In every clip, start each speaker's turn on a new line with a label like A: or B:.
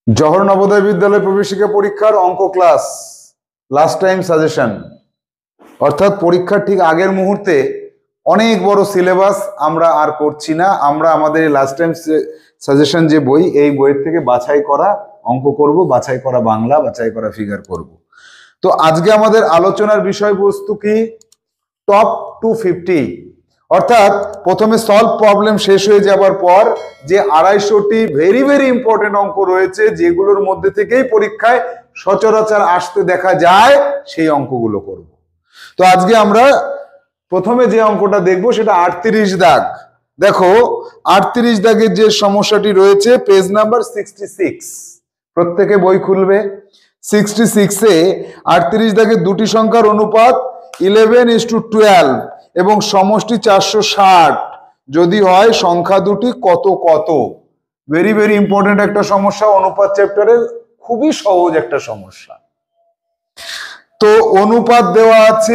A: জওহর নবোদয় বিদ্যালয় প্রবেশিকা পরীক্ষার অঙ্ক ক্লাস লাস্ট টাইম সাজেশন, অর্থাৎ পরীক্ষার ঠিক আগের মুহূর্তে অনেক বড় সিলেবাস আমরা আর করছি না। আমরা আমাদের লাস্ট টাইম সাজেশন যে বই, এই বইয়ের থেকে বাছাই করা অঙ্ক করব, বাছাই করা বাংলা, বাছাই করা ফিগার করব। তো আজকে আমাদের আলোচনার বিষয়বস্তু কি? টপ 250, অর্থাৎ প্রথমে সলভ প্রবলেম শেষ হয়ে যাবার পর যে 250টি ভেরি ভেরি ইম্পর্টেন্ট অঙ্ক রয়েছে, যেগুলোর মধ্যে থেকেই পরীক্ষায় সচরাচর আসতে দেখা যায়, সেই অঙ্কগুলো করব। তো আজকে আমরা প্রথমে যে অঙ্কটা দেখব সেটা 38 দাগ। দেখো 38 দাগের যে সমস্যাটি রয়েছে, পেজ নাম্বার 66, প্রত্যেকে বই খুলবে। 66-এ 38 দাগের দুটি সংখ্যার অনুপাত 11:12 এবং সমষ্টি 460 যদি হয়, সংখ্যা দুটি কত কত। ভেরি ভেরি ইম্পর্টেন্ট একটা সমস্যা, অনুপাত চ্যাপ্টারের খুবই সহজ একটা সমস্যা। তো অনুপাত দেওয়া আছে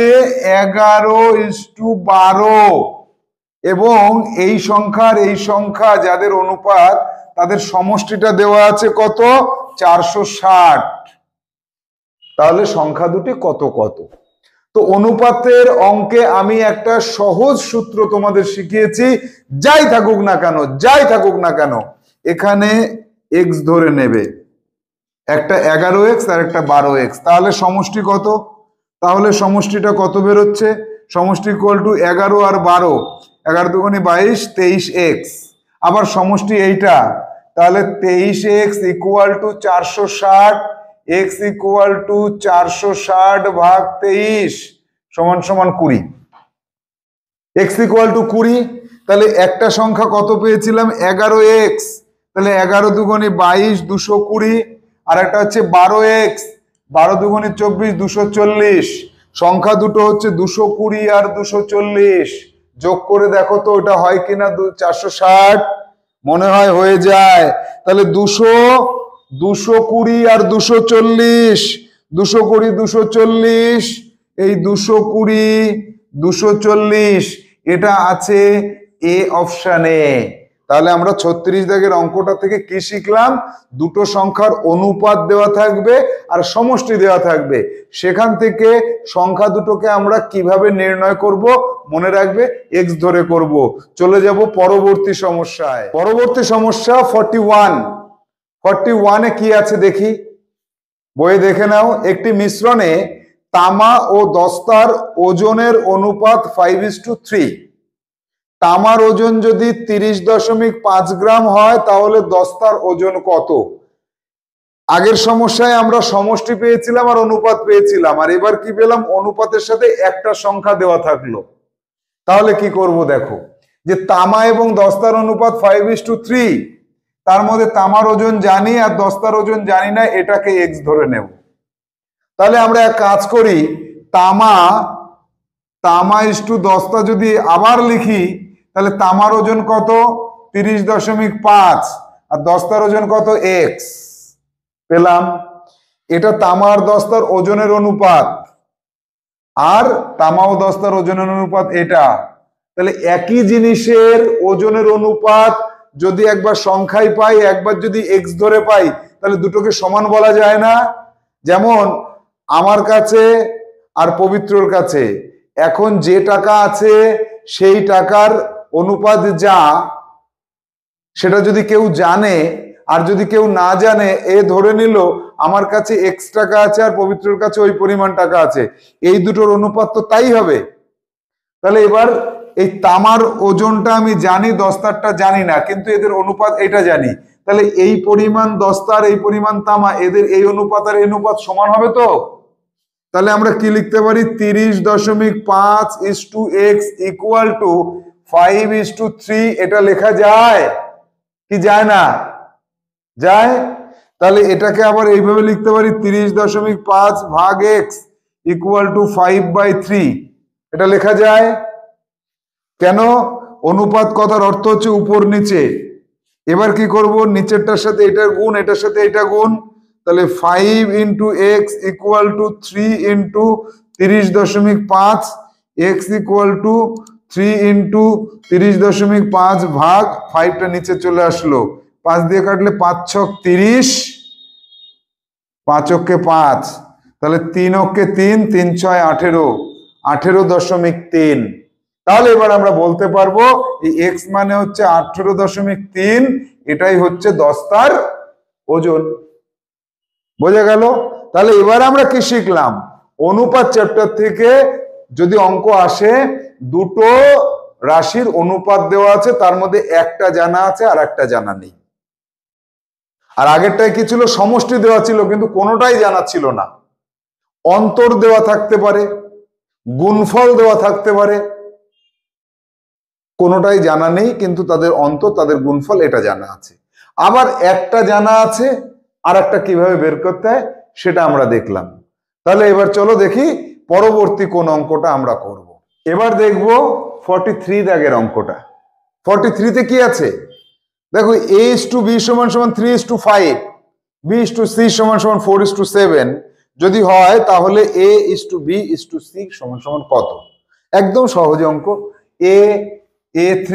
A: 11:12 এবং এই সংখ্যার এই সংখ্যা যাদের অনুপাত, তাদের সমষ্টিটা দেওয়া আছে কত? 460। তাহলে সংখ্যা দুটি কত কত। তো অনুপাতের অঙ্কে আমি একটা সহজ সূত্র তোমাদের শিখিয়েছি, যাই থাকুক না কেন, যাই থাকুক না কেন, এখানে এক্স ধরে নেবে, একটা 11x আর একটা 12x, তাহলে সমষ্টি কত? তাহলে সমষ্টিটা কত বেরোচ্ছে? সমষ্টি ইকুয়াল টু 11 আর 12, 11 দুগুণে 22, 23x। আবার সমষ্টি এইটা, তাহলে 23x equal to 460, x equal to 460 ভাগ 23 সমান সমান 20। x ইকুয়াল টু 20, তাহলে একটা সংখ্যা কত পেয়েছিলাম? 11x, তাহলে 11 দুগুণে 22, 220, আর একটা হচ্ছে 12x, 12 দুগুণে 24, 240। সংখ্যা দুটো হচ্ছে 220 আর 240, যোগ করে দেখো তো ওটা হয় কিনা 460, মনে হয় হয়ে যায়। তাহলে 220 আর 240, 220 240, এই 220 240 এটা আছে এ অপশানে। তাহলে আমরা 36 দাগের অঙ্কটা থেকে কি শিখলাম? দুটো সংখ্যার অনুপাত দেওয়া থাকবে আর সমষ্টি দেওয়া থাকবে, সেখান থেকে সংখ্যা দুটোকে আমরা কিভাবে নির্ণয় করব মনে রাখবে, এক্স ধরে করব। চলে যাব পরবর্তী সমস্যায়। পরবর্তী সমস্যা 41-এ কি আছে দেখি, বইয়ে দেখে নাও। একটি মিশ্রণে তামা ও দস্তার ওজনের অনুপাত 5:3। তামার ওজন যদি 30.5 গ্রাম হয়, তাহলে দস্তার ওজন কত? আগের সমস্যায় আমরা সমষ্টি পেয়েছিলাম আর অনুপাত পেয়েছিলাম, আর এবার কি পেলাম? অনুপাতের সাথে একটা সংখ্যা দেওয়া থাকলো। তাহলে কি করব? দেখো যে তামা এবং দস্তার অনুপাত 5:3, তার মধ্যে তামার ওজন জানি আর দস্তার ওজন জানি না, এটাকে এক্স ধরে নেব। তাহলে আমরা এক কাজ করি, তামা ইস্টু দস্তা যদি আবার লিখি, তাহলে তামার ওজন কত? 30.5 আর দস্তার ওজন কত? এক্স পেলাম। এটা তামা আর দস্তার ওজনের অনুপাত, আর তামা ও দস্তার ওজনের অনুপাত এটা। তাহলে একই জিনিসের ওজনের অনুপাত যদি একবার সংখ্যায় পাই, একবার যদি এক্স ধরে পাই, তাহলে দুটোকে সমান বলা যায় না? যেমন আমার কাছে আর পবিত্রর কাছে এখন যে টাকা আছে, সেই টাকার অনুপাত যা, সেটা যদি কেউ জানে আর যদি কেউ না জানে, এ ধরে নিল আমার কাছে এক্স টাকা আছে আর পবিত্রর কাছে ওই পরিমাণ টাকা আছে, এই দুটোর অনুপাত তো তাই হবে। তাহলে এবার এই তামার ওজনটা আমি জানি, দস্তারটা জানি না, কিন্তু এদের অনুপাত এটা জানি। তাহলে এই পরিমাণ দস্তার, এই পরিমাণ তামা, এদের এই অনুপাত আর এই অনুপাত সমান হবে তো? তাহলে আমরা কি লিখতে পারি? 30.5:x ইকুয়াল টু 5:3, এটা লেখা যায় কি যায় না? যায়। তাহলে এটাকে আবার এইভাবে লিখতে পারি, 30.5 ভাগ x ইকুয়াল টু 5/3, এটা লেখা যায়। কেন? অনুপাত কথার অর্থ হচ্ছে উপর নিচে। এবার কি করব? নিচেরটার সাথে এটার গুণ, এটার সাথে এটা গুণ, তাহলে 5 into x equal to 3 into 30.5, x equal to 3 into 30.5 ভাগ 5টা নিচে চলে আসলো, 5 দিয়ে কাটলে 5 ছক 30, 5 অক্ষে 5, তাহলে 3 অক্ষে 3, 3 6 18, 18.3। তাহলে এবার আমরা বলতে পারবো এই এক্স মানে হচ্ছে 18.3, এটাই হচ্ছে দস্তার ওজন। বোঝা গেল? তাহলে এবার আমরা কি শিখলাম? অনুপাত চ্যাপ্টার থেকে যদি অঙ্ক আসে, দুটো রাশির অনুপাত দেওয়া আছে, তার মধ্যে একটা জানা আছে আর একটা জানা নেই। আর আগেরটায় কি ছিল? সমষ্টি দেওয়া ছিল কিন্তু কোনোটাই জানা ছিল না। অন্তর দেওয়া থাকতে পারে, গুণফল দেওয়া থাকতে পারে, কোনোটাই জানা নেই কিন্তু তাদের অন্তর, তাদের গুণফল এটা জানা আছে। আবার একটা জানা আছে, আর একটা কিভাবে বের করতে হয় সেটা আমরা দেখলাম। তাহলে এবার চলো দেখি পরবর্তী কোন অঙ্কটা আমরা করব। এবার দেখব 43 দাগের অঙ্কটা। 43 তে কি আছে দেখো, a:b = 3:5, b:c = 4:7 যদি হয় তাহলে a:b:c = কত? একদম সহজ অঙ্ক। a3,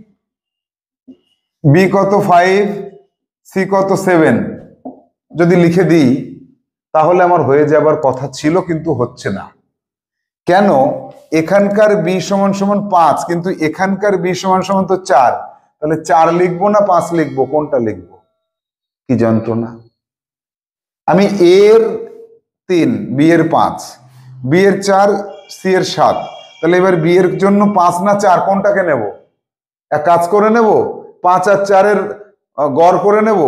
A: b কত 5, c কত 7 যদি লিখে দিই তাহলে আমার হয়ে যাবার কথা ছিল কিন্তু হচ্ছে না। কেন? এখানকার b = 5 কিন্তু এখানকার b = তো 4, তাহলে 4 লিখবো না 5 লিখবো? কোনটা লিখবো? কি যন্ত্রণা! আমি a এর 3, b এর 5, b এর 4, c এর 7, তাহলে এবার b এর জন্য 5 না 4 কোনটাকে নেব? এক কাজ করে নেব, 5 আর 4 এর গড় করে নেব,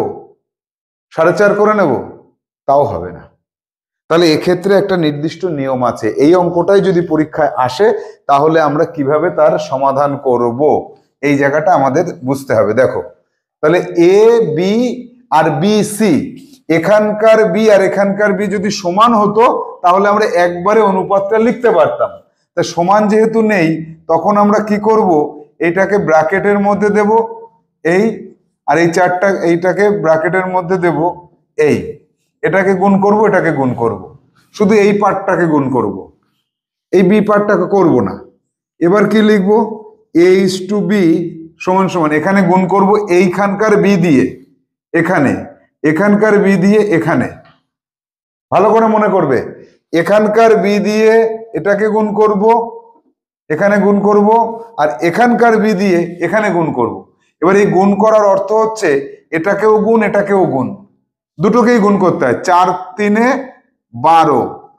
A: 4.5 করে নেব, তাও হবে না। তাহলে এক্ষেত্রে একটা নির্দিষ্ট নিয়ম আছে। এই অঙ্কটাই যদি পরীক্ষায় আসে তাহলে আমরা কিভাবে তার সমাধান করব এই জায়গাটা আমাদের বুঝতে হবে। দেখো, তাহলে এ বি আর বি সি, এখানকার বি আর এখানকার বি যদি সমান হতো তাহলে আমরা একবারে অনুপাতটা লিখতে পারতাম। তা সমান যেহেতু নেই তখন আমরা কি করব, এইটাকে ব্র্যাকেটের মধ্যে দেব এই, আর এই চারটা এইটাকে ব্র্যাকেটের মধ্যে দেব এই, এটাকে গুণ করব, এটাকে গুণ করব, শুধু এই পার্টটাকে গুণ করব, এই বি পার্টটাকে করব না। এবার কি লিখবো? a:b = এখানে গুণ করব এইখানকার বি দিয়ে এখানে, এখানকার বি দিয়ে এখানে। ভালো করে মনে করবে, এখানকার বি দিয়ে এটাকে গুণ করব, এখানে গুণ করব, আর এখানকার বি দিয়ে এখানে গুণ করব। এবার এই গুণ করার অর্থ হচ্ছে এটাকেও গুণ এটাকেও গুণ, দুটোকেই গুণ করতে হয়। 4 3 12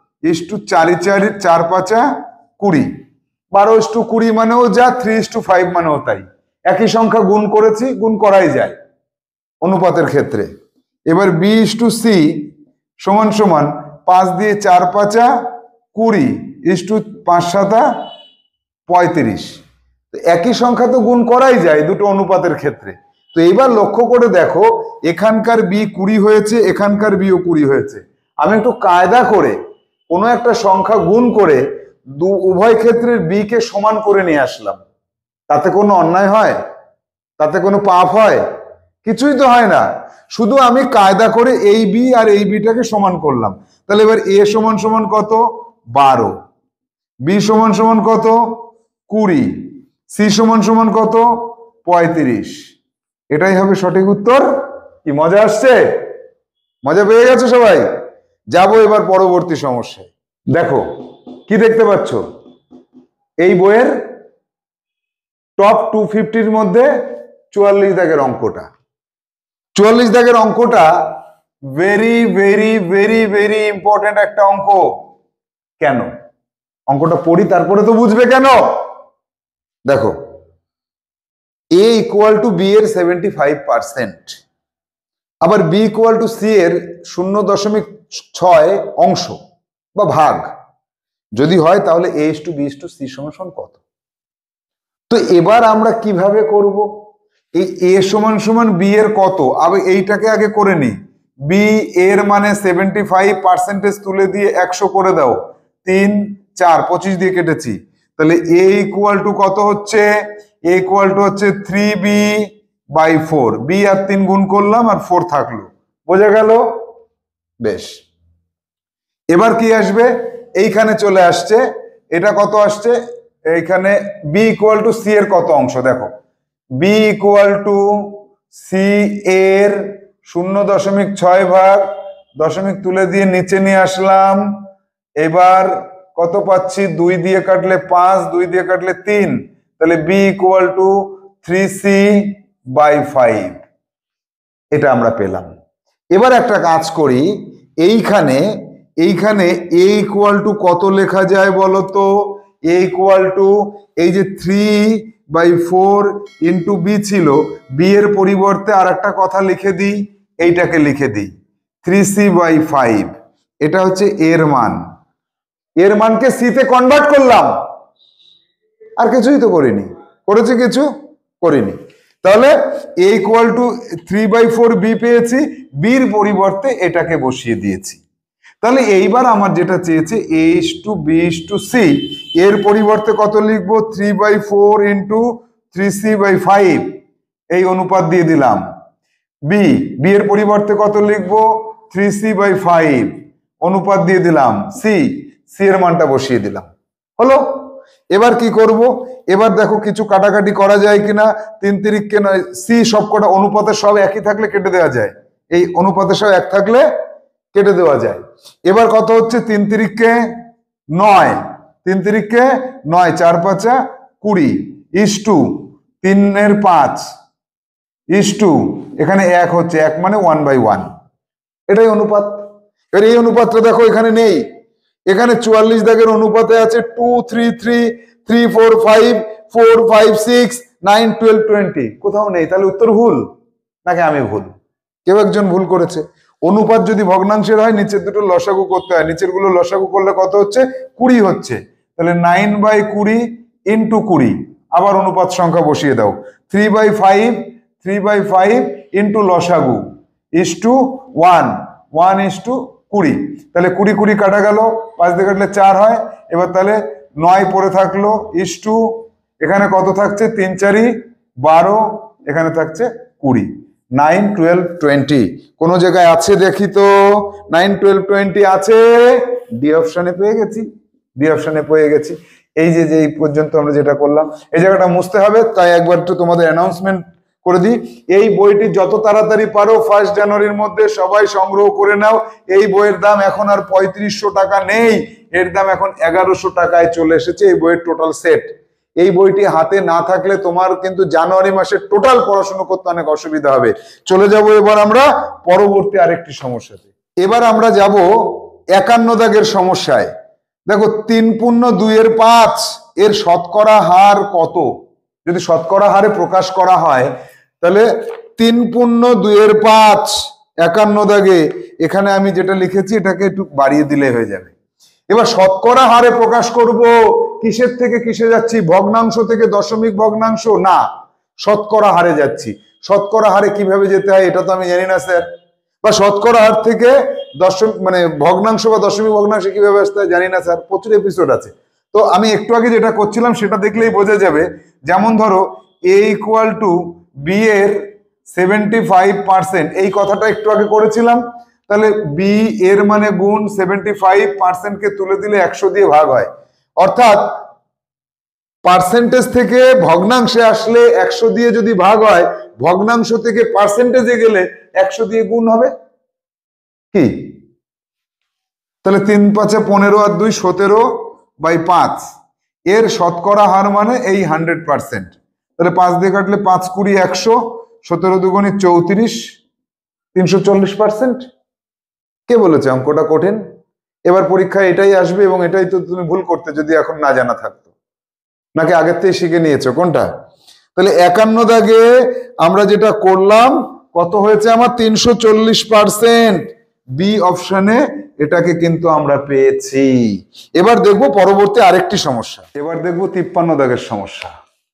A: 4 4 4 5 20, 12:20 মানেও যা, 3:5 মানেও তাই। একই সংখ্যা গুণ করেছি, গুণ করাই যায় অনুপাতের ক্ষেত্রে। এবার b:c = 5 দিয়ে 4 5 20 5 7 35। একই সংখ্যা তো গুণ করাই যায় দুটো অনুপাতের ক্ষেত্রে। তো এইবার লক্ষ্য করে দেখো, এখানকার বি 20 হয়েছে, এখানকার বিও 20 হয়েছে। আমি একটু কায়দা করে কোনো একটা সংখ্যা গুণ করে উভয় ক্ষেত্রের বি কে সমান করে নিয়ে আসলাম। তাতে কোনো অন্যায় হয়? তাতে কোনো পাপ হয়? কিছুই তো হয় না। শুধু আমি কায়দা করে এই বি আর এই বিটাকে সমান করলাম। তাহলে এবার a = কত? 12, b = কত? 20, c = কত? 35। এটাই হবে সঠিক উত্তর। কি মজা আসছে? মজা পেয়ে গেছো সবাই? যাবো এবার পরবর্তী সমস্যায়। দেখো কি দেখতে পাচ্ছ, এই বইয়ের টপ 250-র মধ্যে 44 দাগের অঙ্কটা। 44 দাগের অঙ্কটা very very very very important একটা অঙ্ক। কেন? অঙ্কটা পড়ি তারপরে তো বুঝবে কেন। দেখো, a = b এর 75%, আবার b = c এর 0.6 অংশ বা ভাগ যদি হয় তাহলে a:b:c = কত? তো এবার আমরা কিভাবে করব? এই a = b এর কত, আবার এইটাকে আগে করে নি। b এর মানে 75% তুলে দিয়ে 100 করে দাও, 3 4 25 দিয়ে কেটেছি। তাহলে a = কত হচ্ছে? a হচ্ছে 3b/4, b আর 3 গুণ করলাম আর 4 থাকলো। বোঝা গেল? বেশ। এবার কি আসবে? এইখানে চলে আসছে, এটা কত আসছে? এইখানে b = c এর কত অংশ? দেখো, b = c এর 0.6 ভাগ দশমিক তুলে দিয়ে নিচে নিয়ে আসলাম। এবার কত পাচ্ছি? 2 দিয়ে কাটলে 5, 2 দিয়ে কাটলে 3, তাহলে b ইকুয়াল টু 3c/5, এটা আমরা পেলাম। এবার একটা কাজ করি, এইখানে a ইকুয়াল টু কত লেখা যায় বলো তো? a ইকুয়াল টু এই যে 3/4 ইন্টু b ছিল, b এর পরিবর্তে আর একটা কথা লিখে দিই, এইটাকে লিখে দিই 3c/5, এটা হচ্ছে এর মান। এর মানকে সি তে কনভার্ট করলাম, আর কিছুই তো করিনি। করেছি কিছু? করিনি। তাহলে a ইকুয়াল টু 3/4 b পেয়েছি, b এর পরিবর্তে এটাকে বসিয়ে দিয়েছি। তাহলে এইবার আমার যেটা চেয়েছে a:b:c, এর পরিবর্তে কত লিখবো? 3/4 ইন্টু 3c/5, এই অনুপাত দিয়ে দিলাম। b এর পরিবর্তে কত লিখবো? 3c/5, অনুপাত দিয়ে দিলাম। c এর মানটা বসিয়ে দিলাম, হলো। এবার কি করব? এবার দেখো কিছু কাটাকাটি করা যায় কিনা। 3 তিরিককে 9, সি সবকটা অনুপাতে সব একই থাকলে কেটে দেওয়া যায়, এই অনুপাতে সব এক থাকলে কেটে দেওয়া যায়। এবার কত হচ্ছে? 3 তিরিককে 9, 3 তিরিককে 9, 4 5 20, ইস টু 3 এর 5, ইস টু এখানে 1 হচ্ছে, 1 মানে 1/1, এটাই অনুপাত। এর এই অনুপাতটা দেখো এখানে নেই, এখানে 44 দাগের অনুপাতে আছে 2 3 3 3 4 5 4 5 6 9 12 20, কোথাও নেই। তাহলে উত্তর ভুল, নাকি আমি ভুল? কেউ একজন ভুল করেছে। অনুপাত যদি ভগ্নাংশের হয় নিচের দুটো লসাগু করতে হয়, নিচের গুলো লসাগু করলে কত হচ্ছে? 20 হচ্ছে। তাহলে 9/20 ইন্টু 20, আবার অনুপাত সংখ্যা বসিয়ে দাও। 3/5 ইন্টু লসাগু ইস টু 1, 1:20, তাহলে 20 20 কাটা গেল, 5 দিয়ে কাটলে 4 হয়। এবার তাহলে 9 পরে থাকলো, ইস টু এখানে কত থাকছে? 3 4 12, এখানে থাকছে 20, 9 12 20। কোন জায়গায় আছে দেখি তো? 9 12 20 আছে, ডি অপশনে পেয়ে গেছি, ডি অপশনে পেয়ে গেছি। এই যে এই পর্যন্ত আমরা যেটা করলাম, এই জায়গাটা মুছতে হবে, তাই একবার একটু তোমাদের অ্যানাউন্সমেন্ট করে দিই। এই বইটি যত তাড়াতাড়ি পারো 1 জানুয়ারির মধ্যে সবাই সংগ্রহ করে নাও। এই বইয়ের দাম এখন আর 3500 টাকা নেই, এর দাম এখন 1100 টাকায় চলে এসেছে, এই বইয়ের টোটাল সেট। এই বইটি হাতে না থাকলে তোমার কিন্তু জানুয়ারি মাসে টোটাল পড়াশোনা করতে অনেক অসুবিধা হবে। চলে যাব এবার আমরা পরবর্তী আরেকটি সমস্যাতে। এবার আমরা যাব 51 দাগের সমস্যায়। দেখো 3/2 এর শতকরা হার কত? যদি শতকরা হারে প্রকাশ করা হয় তাহলে 3/2 51 দাগে, এখানে আমি যেটা লিখেছি এটাকে একটু বাড়িয়ে দিলে হয়ে যাবে। এবার শতকরা হারে প্রকাশ করব, কিসের থেকে কিসে যাচ্ছি? ভগ্নাংশ থেকে দশমিক ভগ্নাংশ? না, শতকরা হারে যাচ্ছি। শতকরা হারে কিভাবে যেতে হয় এটা তো আমি জানি না স্যার, বা শতকরা হার থেকে মানে ভগ্নাংশ বা দশমিক ভগ্নাংশ কিভাবে আসতে হয় জানি না স্যার, প্রচুর এপিসোড আছে। তো আমি একটু আগে যেটা করছিলাম সেটা দেখলেই বোঝা যাবে। যেমন ধরো a ইকুয়াল টু b এর 75%, এই কথাটা একটু আগে করেছিলাম। তাহলে b এর মানে গুণ 75% কে তুলে দিলে 100 দিয়ে ভাগ হয়, অর্থাৎ পার্সেন্টেজ থেকে ভগ্নাংশে আসলে 100 দিয়ে যদি ভাগ হয়, ভগ্নাংশ থেকে পার্সেন্টেজে গেলে 100 দিয়ে গুণ হবে কি? তাহলে 3 5 15 আর 2 17/5, এর শতকরা হার মানে এই 100%। তাহলে 5 দিয়ে কাটলে 5 20 100, 17 দুগুণে 34, 340%। কে বলেছে অঙ্কটা কঠিন? এবার পরীক্ষায় এটাই আসবে, এবং এটাই তো তুমি ভুল করতে যদি এখন না জানা থাকতো, নাকি আগের থেকে শিখে নিয়েছো কোনটা? তাহলে 51 দাগে আমরা যেটা করলাম কত হয়েছে আমার? 340%, বি অপশনে এটাকে কিন্তু আমরা পেয়েছি। এবার দেখবো পরবর্তী আরেকটি সমস্যা। এবার দেখবো 53 দাগের সমস্যা।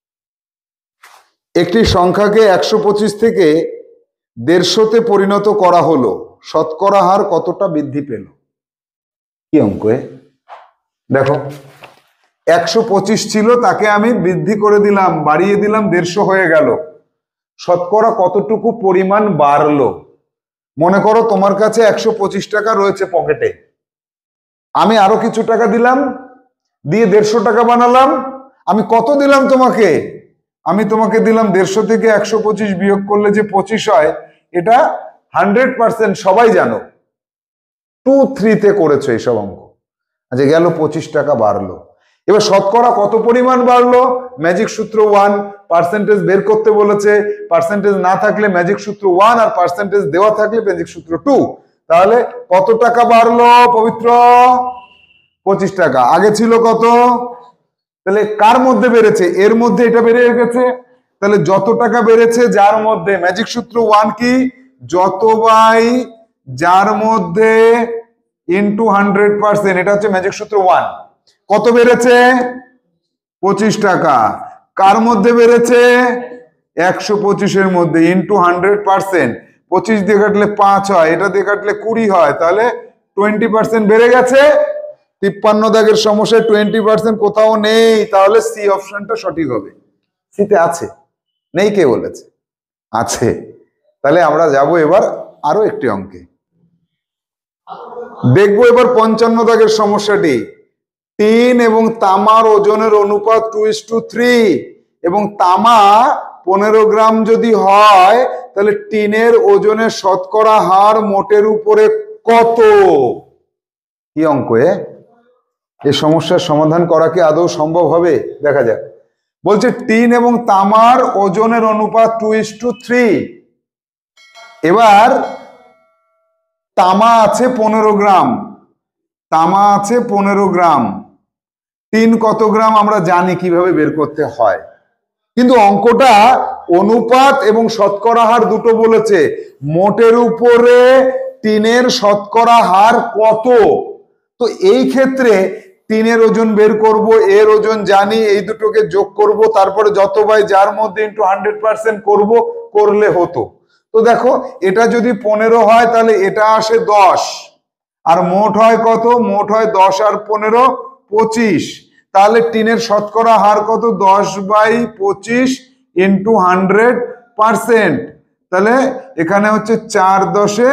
A: একটি সংখ্যাকে 125 থেকে 150-তে পরিণত করা হলো, শতকরা হার কতটা বৃদ্ধি পেল? কি অঙ্ক? দেখো 125 ছিল, তাকে আমি বৃদ্ধি করে দিলাম, বাড়িয়ে দিলাম, 150 হয়ে গেল, শতকরা কতটুকু পরিমাণ বাড়লো? মনে করো তোমার কাছে 125 টাকা রয়েছে পকেটে, আমি আরো কিছু টাকা দিলাম, দিয়ে 150 টাকা বানালাম। আমি কত দিলাম তোমাকে? আমি তোমাকে দিলাম 150 থেকে 125 বিয়োগ করলে যে 25 হয়, এটা 100% সবাই জানো। 23 করেছো এইসব অঙ্ক। আচ্ছা গেল 25 টাকা বাড়লো। এবার শতকরা কত পরিমাণ বাড়লো? ম্যাজিক সূত্র 1, পার্সেন্টেজ বের করতে বলেছে, পার্সেন্টেজ না থাকলে ম্যাজিক সূত্র 1 আর পার্সেন্টেজ দেওয়া থাকলে ম্যাজিক সূত্র 2। তাহলে কত টাকা বাড়লো পবিত্র? 25 টাকা। আগে ছিল কত? তাহলে কার মধ্যে বেড়েছে? এর মধ্যে এটা বেড়ে গেছে। তাহলে যত টাকা বেড়েছে যার মধ্যে, ম্যাজিক সূত্র 1 কি? যত বাই যার মধ্যে ইন্টু 100%, এটা হচ্ছে ম্যাজিক সূত্র 1। কত বেড়েছে? 25 টাকা। কার মধ্যে বেড়েছে? 125 এর মধ্যে ইন্টু 100%। 25 দিয়ে কাটলে 5 হয়, এটা দিয়ে কাটলে 20 হয়, তাহলে 20% বেড়ে গেছে। 53 দাগের সমস্যায় 20% কোথাও নেই, তাহলে সি অপশনটা সঠিক হবে। সিতে আছে, নেই কে বলেছে? আছে। তাহলে আমরা যাব এবার আরো একটি অঙ্কে, দেখবো এবার 55 দাগের সমস্যাটি। টিন এবং তামার ওজনের অনুপাত 2:3 এবং তামা 15 গ্রাম যদি হয়, তাহলে টিনের ওজনের শতকরা হার মোটের উপরে কত? কি অঙ্ক এ? এই সমস্যার সমাধান করা কি আদৌ সম্ভব হবে? দেখা যাক। বলছে টিন এবং তামার ওজনের অনুপাত 2:3। এবার তামা আছে 15 গ্রাম, তামা আছে 15 গ্রাম, টিন কত গ্রাম আমরা জানি কিভাবে বের করতে হয়, কিন্তু অঙ্কটা অনুপাত এবং শতকরা হার দুটো বলেছে। মোটের উপরে টিনের শতকরা হার কত? তো এই ক্ষেত্রে টিনের ওজন বের করব, এর ওজন জানি, এই দুটোকে যোগ করব, তারপরে যত বাই যার মধ্যে ইন্টু 100% করব, করলে হতো। তো দেখো এটা যদি 15 হয় তাহলে এটা আসে 10, আর মোট হয় কত? মোট হয় 10 আর 15 25। তাহলে টিনের শতকরা হার কত? 10/25 ইন্টু 100%। তাহলে এখানে হচ্ছে 4×10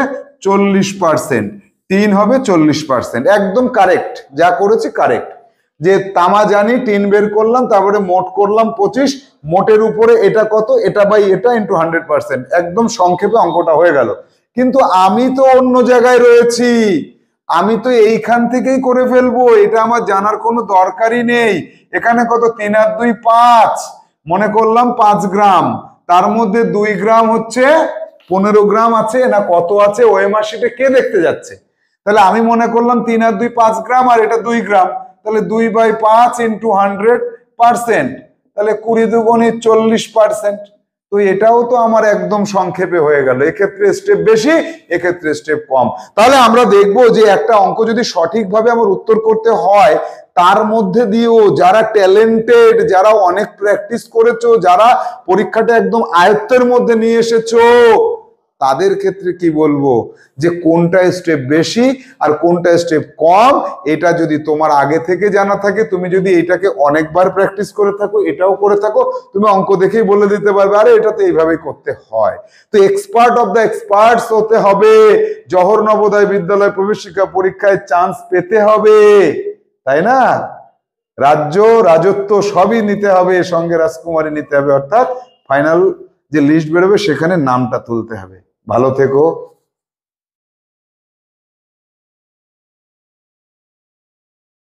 A: 40%। টিন হবে 40%। একদম কারেক্ট, যা করেছি কারেক্ট। যে তামা জানি, টিন বের করলাম, তারপরে মোট করলাম 25, মোটের উপরে এটা কত? এটা বাই এটা ইন্টু 100%। একদম সংক্ষেপে অঙ্কটা হয়ে গেল। কিন্তু আমি তো অন্য জায়গায় রয়েছি, আমি তো এইখান থেকেই করে ফেলবো, এটা আমার জানার কোনো দরকারই নেই। এখানে কত? 3 আর 2 5, মনে করলাম 5 গ্রাম, তার মধ্যে 2 গ্রাম হচ্ছে 15 গ্রাম আছে না কত আছে ওএমআর শিটে কে দেখতে যাচ্ছে? তাহলে আমি মনে করলাম 3 আর 2 5 গ্রাম, আর এটা 2 গ্রাম, তাহলে 2/5 ইন্টু 100%, তাহলে 20×2 40%। তো এটাও তো আমার একদম সংক্ষেপে হয়ে গেল। এক্ষেত্রে স্টেপ বেশি, এক্ষেত্রে স্টেপ কম। তাহলে আমরা দেখবো যে একটা অঙ্ক যদি সঠিকভাবে আমার উত্তর করতে হয়, তার মধ্যে দিয়েও যারা ট্যালেন্টেড, যারা অনেক প্র্যাকটিস করেছো, যারা পরীক্ষাটা একদম আয়ত্তের মধ্যে নিয়ে এসেছো, তাদের ক্ষেত্রে কি বলবো যে কোনটা স্টেপ বেশি আর কোনটা স্টেপ কম, এটা যদি তোমার আগে থেকে জানা থাকে, তুমি যদি এটাকে অনেকবার প্র্যাকটিস করে থাকো, এটাও করে থাকো, তুমি অঙ্ক দেখেই বলে দিতে পারবে আরে এটা তো এইভাবেই করতে হয়। তো এক্সপার্ট অফ দ্য এক্সপার্টস হতে হবে, জওহর নবোদয় বিদ্যালয় প্রবেশিকা পরীক্ষায় চান্স পেতে হবে, তাই না? রাজ্য রাজত্ব সবই নিতে হবে, সঙ্গে রাজকুমারী নিতে হবে, অর্থাৎ ফাইনাল যে লিস্ট বেরোবে সেখানে নামটা তুলতে হবে। ভালো থেকো।